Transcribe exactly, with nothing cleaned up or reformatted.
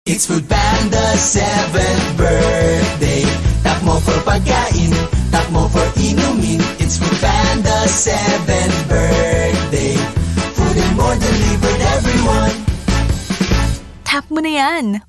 It's Food Panda's seventh birthday. Tap mo for pagkain, tap mo for inumin. It's Food Panda's seventh birthday. Food and more delivered everyone. Tap mo na yan.